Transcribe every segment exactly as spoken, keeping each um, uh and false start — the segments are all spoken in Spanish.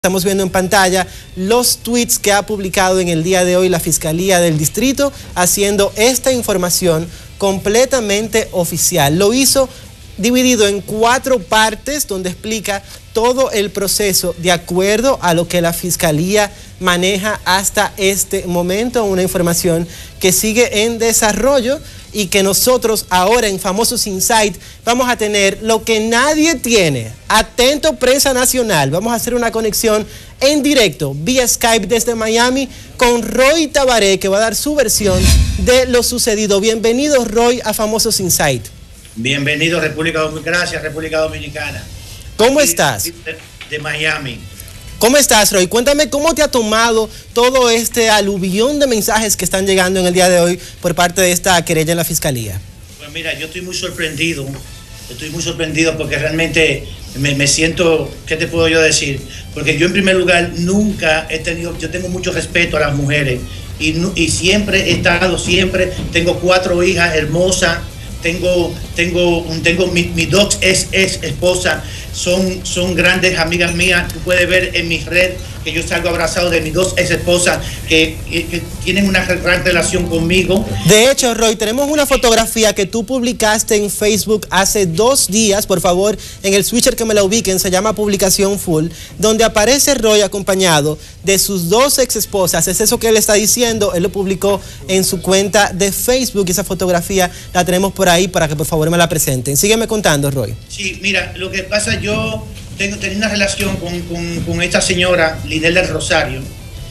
Estamos viendo en pantalla los tweets que ha publicado en el día de hoy la Fiscalía del Distrito, haciendo esta información completamente oficial. Lo hizo dividido en cuatro partes, donde explica todo el proceso de acuerdo a lo que la Fiscalía maneja hasta este momento. Una información que sigue en desarrollo y que nosotros ahora en Famosos Insight vamos a tener lo que nadie tiene. Atento, prensa nacional. Vamos a hacer una conexión en directo vía Skype desde Miami con Roy Tabaré, que va a dar su versión de lo sucedido. Bienvenido, Roy, a Famosos Insight. Bienvenido, República Dominicana. Gracias, República Dominicana. ¿Cómo estás? De, de Miami. ¿Cómo estás, Roy? Cuéntame cómo te ha tomado todo este aluvión de mensajes que están llegando en el día de hoy por parte de esta querella en la Fiscalía. Pues mira, yo estoy muy sorprendido. Estoy muy sorprendido porque realmente me, me siento, ¿qué te puedo yo decir? Porque yo en primer lugar nunca he tenido, yo tengo mucho respeto a las mujeres y, y siempre he estado, siempre, tengo cuatro hijas hermosas. Tengo, tengo, tengo mis mi dos ex, ex esposas, son, son grandes amigas mías. Tú puedes ver en mi red que yo salgo abrazado de mis dos ex esposas que, que, que tienen una gran relación conmigo. De hecho, Roy, tenemos una fotografía que tú publicaste en Facebook hace dos días. Por favor, en el switcher que me la ubiquen, se llama Publicación Full, donde aparece Roy acompañado de sus dos ex esposas. Es eso que él está diciendo. Él lo publicó en su cuenta de Facebook y esa fotografía la tenemos por ahí para que por favor me la presenten. Sígueme contando, Roy. Sí, mira, lo que pasa, yo tengo, tengo una relación con, con, con esta señora, Lidel del Rosario,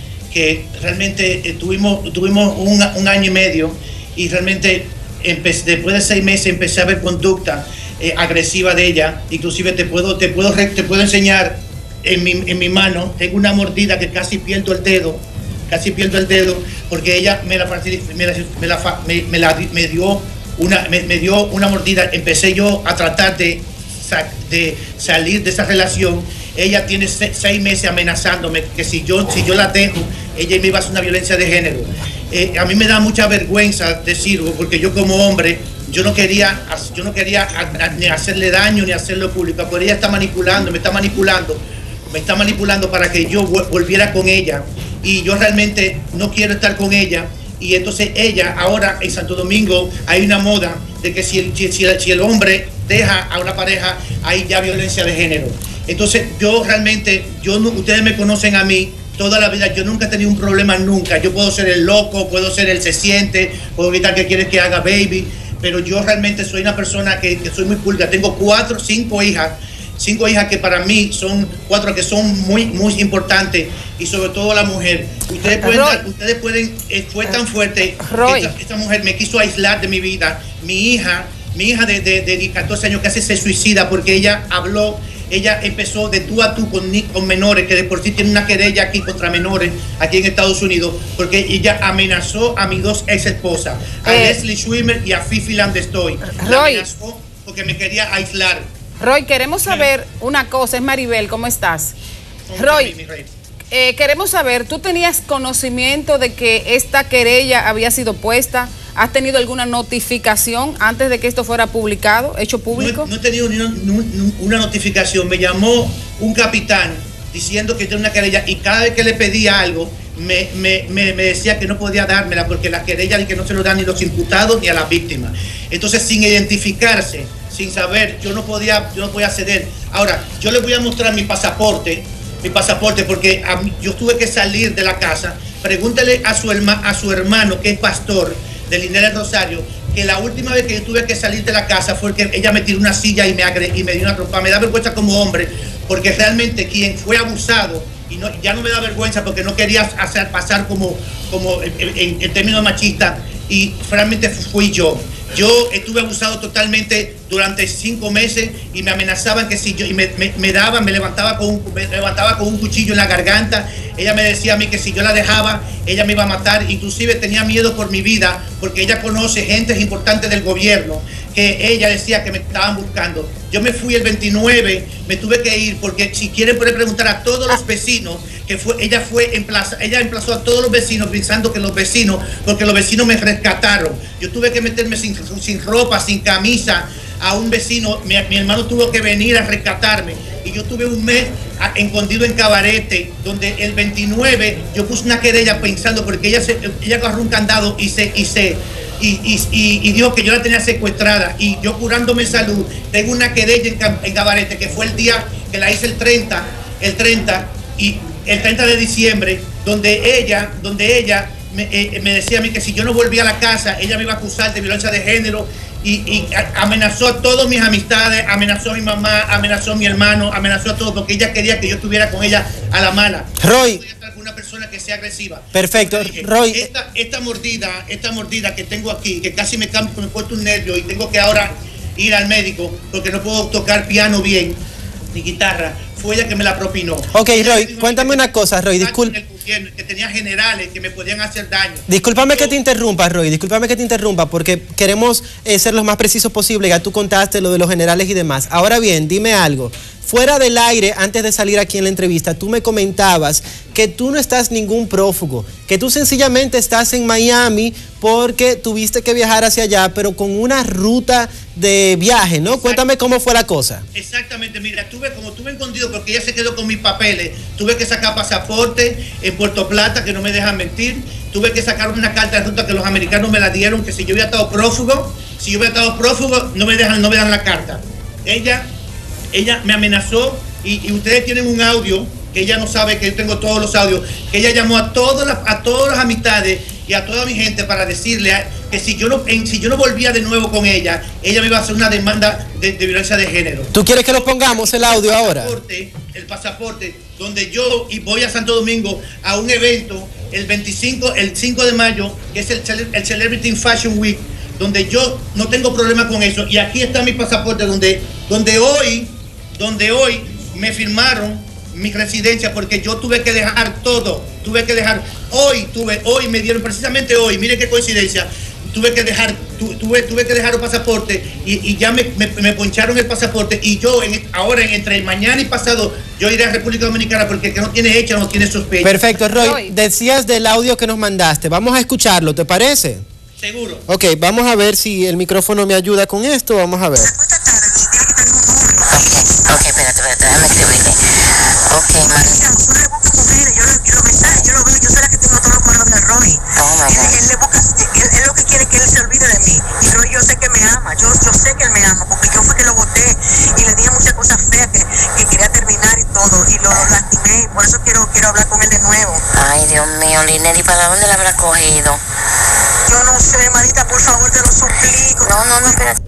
que realmente eh, tuvimos, tuvimos un, un año y medio y realmente empecé, después de seis meses empecé a ver conducta eh, agresiva de ella. Inclusive te puedo, te puedo, te puedo enseñar en mi, en mi mano, tengo una mordida que casi pierdo el dedo, casi pierdo el dedo, porque ella me la, me la, me la, me, me la me dio Una, me, me dio una mordida. Empecé yo a tratar de, de salir de esa relación. Ella tiene seis, seis meses amenazándome que si yo, si yo la dejo, ella me iba a hacer una violencia de género. Eh, a mí me da mucha vergüenza decirlo, porque yo como hombre, yo no quería, yo no quería a, a, ni hacerle daño ni hacerlo público, pero ella está manipulando, me está manipulando, me está manipulando para que yo volviera con ella. Y yo realmente no quiero estar con ella. Y entonces ella, ahora en Santo Domingo hay una moda de que si el, si, si el hombre deja a una pareja, hay ya violencia de género. Entonces yo realmente, yo no, ustedes me conocen a mí toda la vida, yo nunca he tenido un problema nunca. Yo puedo ser el loco, puedo ser el se siente, puedo gritar que quieres que haga baby, pero yo realmente soy una persona que, que soy muy pulga. Tengo cuatro, cinco hijas. Cinco hijas que para mí son cuatro que son muy, muy importantes, y sobre todo la mujer. Ustedes pueden, dar, ustedes pueden eh, fue tan fuerte que esta, esta mujer me quiso aislar de mi vida. Mi hija, mi hija de, de, de catorce años casi se suicida porque ella habló, ella empezó de tú a tú con, con menores, que de por sí tiene una querella aquí contra menores, aquí en Estados Unidos, porque ella amenazó a mis dos ex esposas, a eh, Leslie Schwimmer y a Fifi Landestoy. La amenazó porque me quería aislar. Roy, queremos saber una cosa, es Maribel, ¿cómo estás? Roy, eh, queremos saber, ¿tú tenías conocimiento de que esta querella había sido puesta? ¿Has tenido alguna notificación antes de que esto fuera publicado, hecho público? No, no he tenido ni una, ni una notificación. Me llamó un capitán diciendo que tiene una querella y cada vez que le pedía algo, me, me, me, me decía que no podía dármela porque la querella y que no se lo dan ni los imputados ni a las víctimas. Entonces, sin identificarse, sin saber, yo no podía, yo no podía ceder. Ahora, yo les voy a mostrar mi pasaporte, mi pasaporte, porque a mí, yo tuve que salir de la casa. Pregúntale a su, herma, a su hermano, que es pastor de Lidel del Rosario, que la última vez que yo tuve que salir de la casa fue que ella me tiró una silla y me, agre, y me dio una trompa. Me da vergüenza como hombre, porque realmente quien fue abusado, y no, ya no me da vergüenza porque no quería hacer pasar como, como en, en, en términos machistas, y realmente fui yo. Yo estuve abusado totalmente durante cinco meses y me amenazaban que si yo, y me, me, me daban, me levantaba, con un, me levantaba con un cuchillo en la garganta. Ella me decía a mí que si yo la dejaba, ella me iba a matar. Inclusive tenía miedo por mi vida porque ella conoce gente importante del gobierno que ella decía que me estaban buscando. Yo me fui el veintinueve, me tuve que ir porque si quieren pueden preguntar a todos los vecinos que fue, ella fue emplaza, ella emplazó a todos los vecinos pensando que los vecinos, porque los vecinos me rescataron. Yo tuve que meterme sin, sin ropa, sin camisa a un vecino, mi, mi hermano tuvo que venir a rescatarme. y yo tuve un mes a, escondido en Cabarete, donde el veintinueve yo puse una querella pensando, porque ella se, ella agarró un candado y se, y se y, y, y, y dijo que yo la tenía secuestrada, y yo curándome salud, tengo una querella en, en Cabarete, que fue el día que la hice el treinta, el treinta, y el treinta de diciembre, donde ella, donde ella me, eh, me decía a mí que si yo no volvía a la casa, ella me iba a acusar de violencia de género, y, y amenazó a todas mis amistades, amenazó a mi mamá, amenazó a mi hermano, amenazó a todos, porque ella quería que yo estuviera con ella a la mala. Roy, no voy a estar con una persona que sea agresiva. Perfecto, dije, Roy. Esta, esta mordida, esta mordida que tengo aquí, que casi me cambio, me he puesto un nervio y tengo que ahora ir al médico porque no puedo tocar piano bien ni guitarra, fue ella que me la propinó. Ok, Roy, cuéntame una cosa, Roy, disculpe. Que tenía generales que me podían hacer daño. Discúlpame Yo, que te interrumpa, Roy, discúlpame que te interrumpa, porque queremos eh, ser lo más precisos posible. Ya tú contaste lo de los generales y demás. Ahora bien, dime algo. Fuera del aire, antes de salir aquí en la entrevista, tú me comentabas que tú no estás ningún prófugo, que tú sencillamente estás en Miami porque tuviste que viajar hacia allá, pero con una ruta de viaje, ¿no? Cuéntame cómo fue la cosa. Exactamente, mira, tuve, como tuve escondido porque ella se quedó con mis papeles, tuve que sacar pasaporte en Puerto Plata, que no me dejan mentir, tuve que sacar una carta de ruta que los americanos me la dieron, que si yo hubiera estado prófugo, si yo hubiera estado prófugo, no me dejan, no me dan la carta. Ella... Ella me amenazó y, y ustedes tienen un audio que ella no sabe que yo tengo todos los audios, que ella llamó a todas las, a todas las amistades y a toda mi gente para decirle a, que si yo no en, si yo no volvía de nuevo con ella, ella me iba a hacer una demanda de, de violencia de género. ¿Tú quieres que lo pongamos el audio ahora? El pasaporte, el pasaporte, donde yo y voy a Santo Domingo a un evento el veinticinco, el cinco de mayo, que es el, el Celebrity Fashion Week, donde yo no tengo problema con eso, y aquí está mi pasaporte donde, donde hoy donde hoy me firmaron mi residencia, porque yo tuve que dejar todo, tuve que dejar, hoy tuve, hoy me dieron, precisamente hoy, mire qué coincidencia, tuve que dejar, tu, tuve, tuve que dejar un pasaporte y, y ya me, me, me poncharon el pasaporte, y yo en, ahora entre mañana y pasado yo iré a República Dominicana, porque el que no tiene hecha no tiene sospecha. Perfecto, Roy, Roy, decías del audio que nos mandaste, vamos a escucharlo, ¿te parece? Seguro. Ok, vamos a ver si el micrófono me ayuda con esto, vamos a ver. Ok, espérate, espérate, déjame escribirle. Ok, María. Tú le buscas mujeres, yo, yo los mensajes, yo lo veo, yo soy la que tengo todos los correos de Roy. Oh, my God. Él, él le busca, él, él lo que quiere es que él se olvide de mí. Y Roy, yo sé que me ama, yo, yo sé que él me ama, porque yo fui que lo boté y le dije muchas cosas feas que, que quería terminar y todo, y lo lastimé, por eso quiero, quiero hablar con él de nuevo. Ay, Dios mío, Linelli, ¿para dónde la habrá cogido? Yo no sé, manita, por favor, te lo suplico. No, no, no, espérate.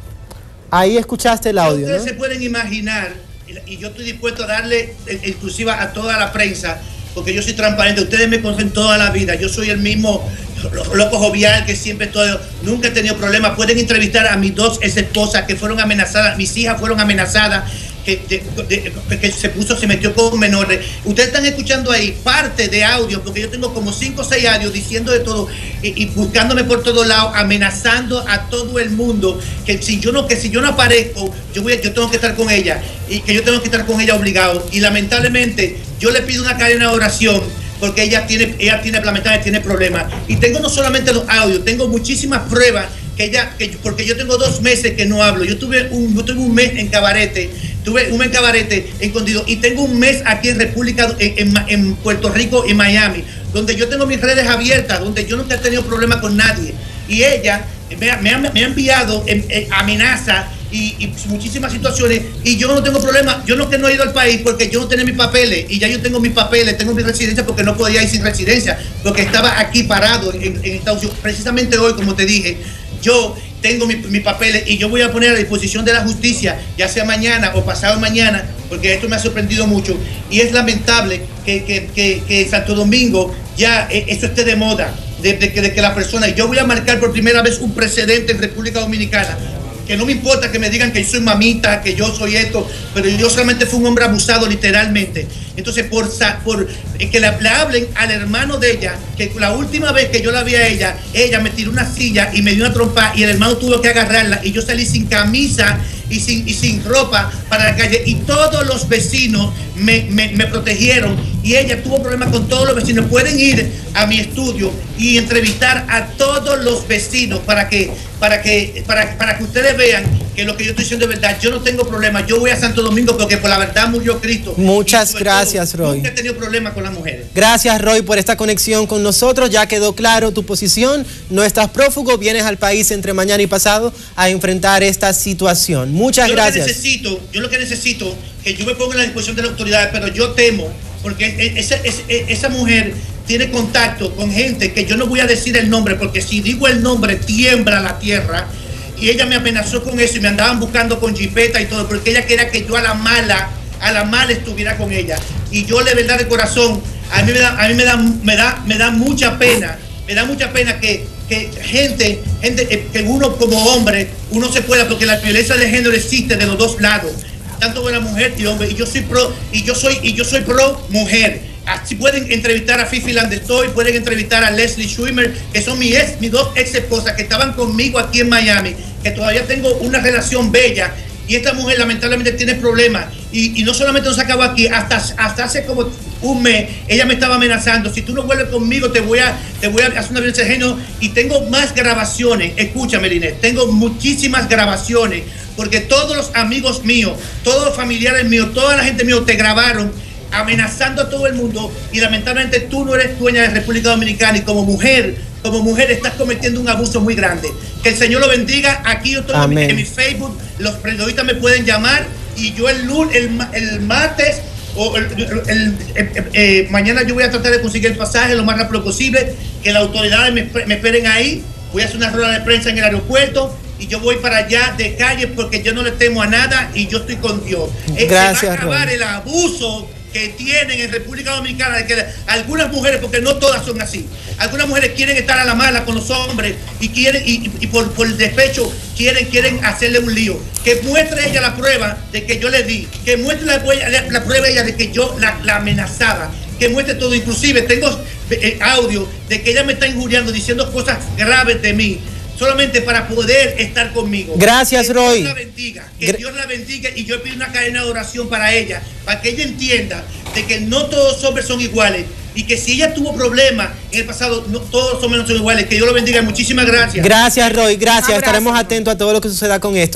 Ahí escuchaste el audio, Ustedes ¿no? se pueden imaginar, y yo estoy dispuesto a darle exclusiva a toda la prensa, porque yo soy transparente. Ustedes me conocen toda la vida. Yo soy el mismo loco jovial que siempre estoy. Nunca he tenido problemas. Pueden entrevistar a mis dos ex esposas que fueron amenazadas. Mis hijas fueron amenazadas. Que, de, de, que se puso, se metió con menores. Ustedes están escuchando ahí parte de audio, porque yo tengo como cinco o seis audios diciendo de todo y, y buscándome por todos lados, amenazando a todo el mundo que si yo no, que si yo no aparezco, yo voy, yo tengo que estar con ella y que yo tengo que estar con ella obligado. Y lamentablemente yo le pido una cadena de oración, porque ella tiene, ella tiene, lamentablemente tiene problemas. Y tengo no solamente los audios, tengo muchísimas pruebas que ella, que, porque yo tengo dos meses que no hablo. Yo tuve un, yo tuve un mes en Cabarete, tuve un mes en Cabarete escondido, y tengo un mes aquí en República, en, en, en Puerto Rico y Miami, donde yo tengo mis redes abiertas, donde yo nunca he tenido problema con nadie. Y ella me, me, ha, me ha enviado en, en amenazas y, y muchísimas situaciones, y yo no tengo problema. Yo no que no he ido al país porque yo no tenía mis papeles, y ya yo tengo mis papeles, tengo mi residencia, porque no podía ir sin residencia, porque estaba aquí parado en, en Estados Unidos. Precisamente hoy, como te dije, yo tengo mis mi papeles y yo voy a poner a disposición de la justicia, ya sea mañana o pasado mañana, porque esto me ha sorprendido mucho, y es lamentable que, que, que, que en Santo Domingo ya eso esté de moda, de, de, de que la persona, yo voy a marcar por primera vez un precedente en República Dominicana, que no me importa que me digan que yo soy mamita, que yo soy esto, pero yo solamente fui un hombre abusado literalmente. Entonces, por, por que le, le hablen al hermano de ella, que la última vez que yo la vi a ella, ella me tiró una silla y me dio una trompa, y el hermano tuvo que agarrarla, y yo salí sin camisa y sin, y sin ropa para la calle, y todos los vecinos me, me, me protegieron, y ella tuvo problemas con todos los vecinos. Pueden ir a mi estudio y entrevistar a todos los vecinos para que, para que, para, para que ustedes vean que lo que yo estoy diciendo es verdad. Yo no tengo problema. Yo voy a Santo Domingo porque por la verdad murió Cristo. Muchas gracias, todo, Roy. Nunca he tenido problemas con las mujeres. Gracias, Roy, por esta conexión con nosotros. Ya quedó claro tu posición. No estás prófugo, vienes al país entre mañana y pasado a enfrentar esta situación. Muchas yo gracias. Lo que necesito, yo lo que necesito que yo me ponga a la disposición de las autoridades, pero yo temo, porque esa, esa, esa mujer tiene contacto con gente que yo no voy a decir el nombre, porque si digo el nombre tiembla la tierra. Y ella me amenazó con eso y me andaban buscando con jipeta y todo, porque ella quería que yo a la mala, a la mala estuviera con ella. Y yo, de verdad, de corazón, a mí me da, a mí me da, me da, me da mucha pena, me da mucha pena que, que gente, gente, que uno como hombre, uno se pueda, porque la violencia de género existe de los dos lados, tanto de la mujer y hombre. Y yo soy pro, y yo soy, y yo soy pro mujer. Así pueden entrevistar a Fifi Landestoy, pueden entrevistar a Leslie Schwimmer, que son mi ex, mis dos ex esposas que estaban conmigo aquí en Miami, que todavía tengo una relación bella. Y esta mujer lamentablemente tiene problemas. Y, y no solamente nos acabó aquí, hasta, hasta hace como un mes ella me estaba amenazando. Si tú no vuelves conmigo, te voy a, te voy a hacer una violencia de género. Y tengo más grabaciones. Escúchame, Linet, tengo muchísimas grabaciones. Porque todos los amigos míos, todos los familiares míos, toda la gente mío te grabaron amenazando a todo el mundo, y lamentablemente tú no eres dueña de República Dominicana, y como mujer, como mujer estás cometiendo un abuso muy grande. Que el Señor lo bendiga. Aquí yo estoy en mi, en mi Facebook, los periodistas me pueden llamar, y yo el lunes, el, el martes o el, el, el, el, eh, mañana yo voy a tratar de conseguir el pasaje lo más rápido posible, que las autoridades me, me esperen ahí. Voy a hacer una rueda de prensa en el aeropuerto y yo voy para allá de calle, porque yo no le temo a nada y yo estoy con Dios. Gracias, Se va a acabar Roy. el abuso que tienen en República Dominicana, de que algunas mujeres, porque no todas son así, algunas mujeres quieren estar a la mala con los hombres y quieren y, y por, por el despecho quieren, quieren hacerle un lío. Que muestre ella la prueba de que yo le di, que muestre la, la, la prueba ella de que yo la, la amenazaba, que muestre todo. Inclusive tengo eh, audio de que ella me está injuriando, diciendo cosas graves de mí, solamente para poder estar conmigo. Gracias, que Roy. Dios la bendiga, que Dios la bendiga, y yo pido una cadena de oración para ella, para que ella entienda de que no todos los hombres son iguales, y que si ella tuvo problemas en el pasado, no todos los hombres no son iguales. Que Dios lo bendiga. Muchísimas gracias. Gracias, Roy. Gracias. Estaremos atentos a todo lo que suceda con esto.